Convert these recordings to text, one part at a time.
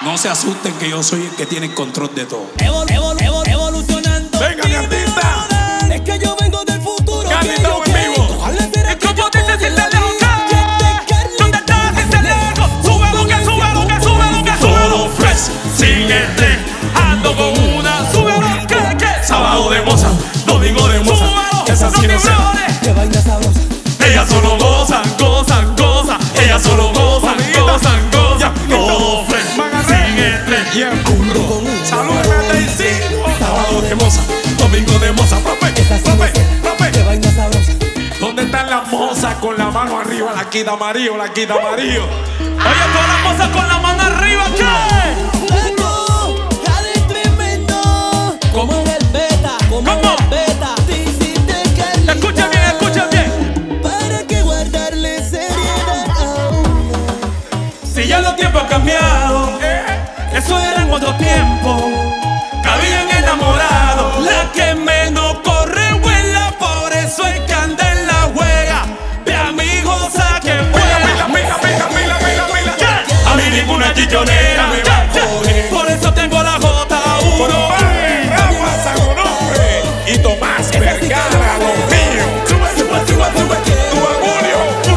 No se asusten que yo soy el que tiene el control de todo. Evolucionando. Venga, mi artista. Es que yo vengo del futuro. Carlito en vivo. Es como dice si te dejo caer. ¿Dónde estás si te dejo? Sube lo que sube, lo que sube, lo que sube. Todo fresh, sin estrés. Ando con una. Sube lo que. Sábado de moza, domingo de moza. Esa sí no sé. Qué vaina sabrosa. Ellas solo gozan, gozan, gozan. Ellas solo gozan, gozan, gozan. Todo fresh, sin estrés. Y el culo. Salúdeme a Daisy. Sábado de moza, domingo de moza. Profe, profe. Qué vaina sabrosa. ¿Dónde están las mozas con la mano arriba? La quita amarillo, la quita amarillo. Oye, todas las mozas con la mano arriba, ¿qué? Flaco, jale tremendo. Como en el beta, como en el beta. Dijiste que Escucha bien, escucha bien. ¿para qué guardarle seriedad a uno? Si ya los tiempos han cambiado, eso era en otro tiempo. Cabían enamorados. La que menos corre vuela, por eso es que anda en la juega. De amigos a que vuela. A mí ninguna chichonera me va a coger. Por eso tengo la J1. Y Tomás Vergara, lo mío. Tu Julio.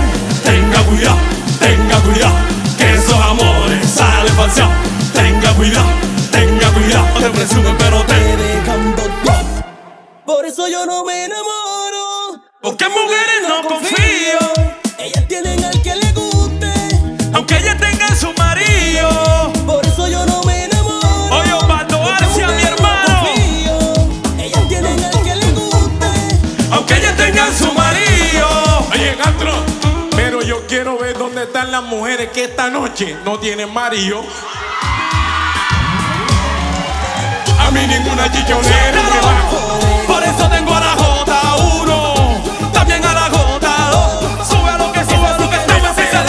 Tenga cuidado, que esos amores salen falseados. Tenga cuidado, te presumen pero te dejan botar. Por eso yo no me enamoro. porque mujeres no confío. Ellas tienen al que le guste, Aunque ella tenga su marido. por eso yo no me enamoro. Oye, Osvaldo Arcia, mi hermano. Ellas tienen al que le guste. Aunque ella tenga su marido. Oye, Castro, pero yo quiero ver dónde están las mujeres que esta noche no tienen marido. A mí ninguna chichonera me va a coger. Por eso tengo a la J1, también a la J2. Sube lo que sube, lo que sube. Si se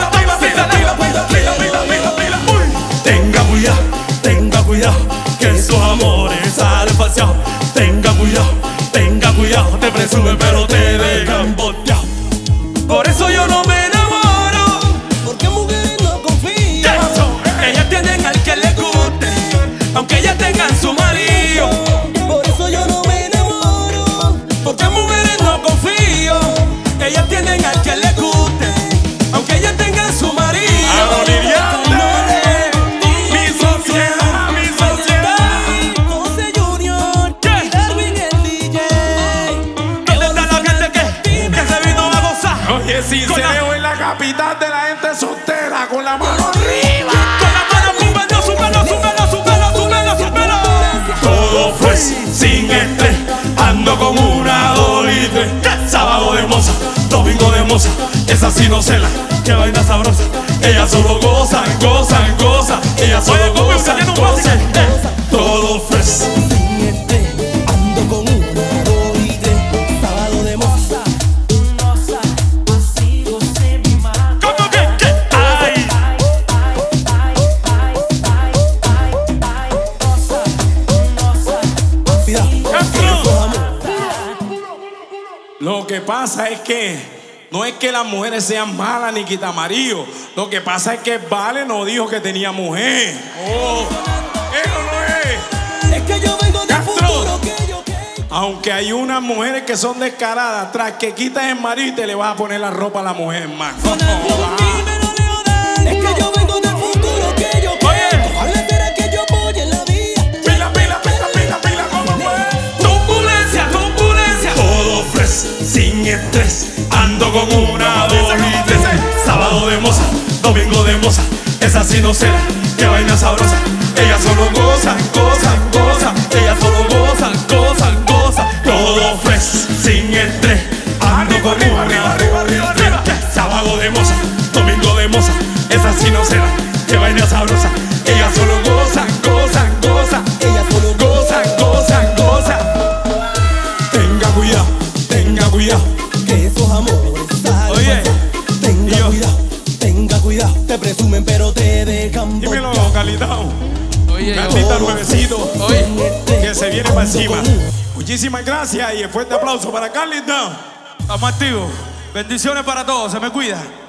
Tenga cuidado, que esos amores salen falseados. Tenga cuidado, te presumen pero te dejan boteado. Por eso yo no me enamoro, porque mujeres no confío. ¿Qué pasó? Ellas tienen al que les guste, aunque ellas tengan su marido. Por eso yo no me enamoro, porque mujeres no confío. Ellas tienen al que les guste, aunque ellas tengan su marido. Mi sociedad. José Junior y Darwin el DJ. ¿Dónde está la gente que se vino a gozar? Oye, si Con se la- veo en la capital de la gente soltera, con la mano arriba. Con la mano, súbelo. Todo fresh, sin estrés. Ando con una, dos y tres. Sábado de moza, domingo de moza. Esa sí no cela, qué vaina sabrosa. Ellas solo gozan. Ellas solo gozan. Todo fresh. Ando con una, dos y tres. Sábado de moza. ¿Cómo que? Ay. Lo que pasa es que no es que las mujeres sean malas ni quitamarillo. Lo que pasa es que Vale no dijo que tenía mujer. Oh, eso no es. Es que yo vengo del Castro. futuro que yo que. Aunque hay unas mujeres que son descaradas, tras que quitas el marido y te le vas a poner la ropa a la mujer, man. Es que yo vengo del futuro que yo quiero. Ojalá será que yo voy en la vía. Pila, ¿cómo fue? Turbulencia. Todo fresh, sin estrés. Ando con una, dos y tres. Sábado de moza, domingo de moza. Esa sí no será, qué vaina sabrosa. Ellas solo gozan. Ellas solo gozan. Todo fresh, sin estrés. Ando con una, sábado de moza, domingo de moza. Esa sí no será, qué vaina sabrosa. Ellas solo gozan. Ella solo Tenga cuidado. que esos amores salen. Oye, Tenga cuidado, te presumen pero te dejan dímelo, botar. Calidad. Oye, Gatita nuevecito, Oye. que se viene para encima. Muchísimas gracias y el fuerte aplauso para Carlita. Estamos activos. Bendiciones para todos. Se me cuida.